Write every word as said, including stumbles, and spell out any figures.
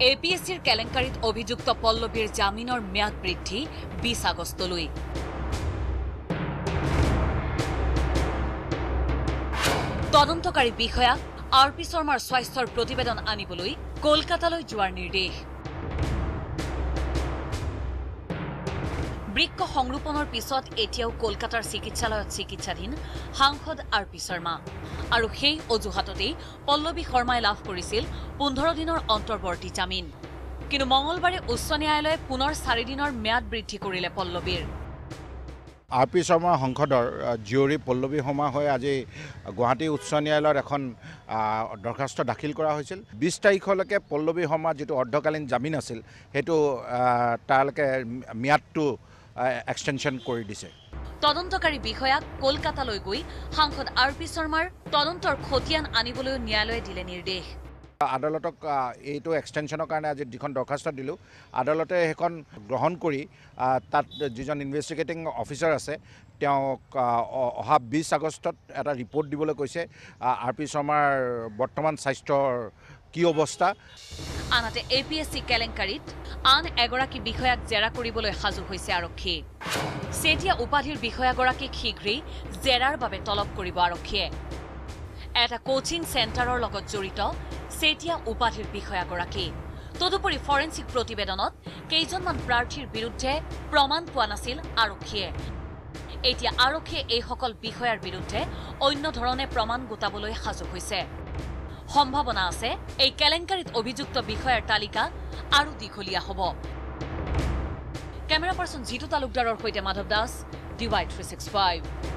A P S চিৰ কেলেংকাৰীত অভিযুক্ত পল্লৱীৰ জামিনৰ ম্যাদ বৃদ্ধি বিশ আগষ্টলৈ। তদন্তকাৰী বিষয়াক আৰ পি শৰ্মাৰ স্বাস্থ্যৰ প্ৰতিবেদন আনিবলৈ কলকাতালৈ যোৱাৰ নিৰ্দেশ। বৃক্ক সংৰোপণৰ পিছত এতিয়াও কলকাতাৰ চিকিৎসালয়ত চিকিৎসাধীন সাংসদ আৰ পি শৰ্মা আৰু সেই অজুহাততেই পল্লৱী শৰ্মাই লাভ কৰিছিল পোন্ধৰ দিনৰ অন্তৰ্বৰ্তী জামিন। কিন্তু মঙলবাৰে উচ্চ ন্যায়ালয়ে পুনৰ চাৰি দিনৰ ম্যাদ বৃদ্ধি কৰিলে পল্লৱীৰ। আৰ পি শৰ্মা সংসদৰ জীয়ৰী পল্লৱী শৰ্মা হৈ আজি গুৱাহাটী উচ্চ ন্যায়ালয়ত এখন দৰখাস্ত দাখিল কৰা হৈছিল। বিশ তাৰিখলৈকে পল্লৱী শৰ্মাৰ যিটো অৰ্ধকালীন জামিন আছিল সেইটো তালৈকে ম্যাদটো এক্সটেনশ্যন কৰি দিছে। তদন্তকাৰী বিষয়াক কলকাতালৈ গৈ সাংসদ আৰ পি শৰ্মাৰ তদন্তৰ খতিয়ান আনিবলৈ ন্যায়ালয়ে দিলে নিৰ্দেশ। আদালতক এইটো এক্সটেনশ্যনৰ কাৰণে আজি যিখন দৰখাস্ত দিলোঁ, আদালতে সেইখন গ্ৰহণ কৰি তাত যিজন ইনভেষ্টিগেটিং অফিচাৰ আছে তেওঁক অহা বিশ আগষ্টত এটা ৰিপৰ্ট দিবলৈ কৈছে আৰ পি শৰ্মাৰ বৰ্তমান স্বাস্থ্যৰ কি অৱস্থা। আনহাতে এ পি এছ চি কেলেংকাৰীত আন এগৰাকী বিষয়াক জেৰা কৰিবলৈ সাজু হৈছে আৰক্ষী। চেতিয়া উপাধিৰ বিষয়াগৰাকীক শীঘ্ৰেই জেৰাৰ বাবে তলব কৰিব আৰক্ষীয়ে। এটা কোচিং চেণ্টাৰৰ লগত জড়িত চেতিয়া উপাধিৰ বিষয়াগৰাকী। তদুপৰি ফৰেন্সিক প্ৰতিবেদনত কেইজনমান প্ৰাৰ্থীৰ বিৰুদ্ধে প্ৰমাণ পোৱা নাছিল আৰক্ষীয়ে। এতিয়া আৰক্ষীয়ে এইসকল বিষয়াৰ বিৰুদ্ধে অন্য ধৰণে প্ৰমাণ গোটাবলৈ সাজু হৈছে। সম্ভাৱনা আছে এই কেলেংকাৰীত অভিযুক্ত বিষয়াৰ তালিকা আৰু দীঘলীয়া হ'ব। কেমেৰা পাৰ্চন জিতু তালুকদাৰৰ সৈতে Madhav Das, D Y three six five.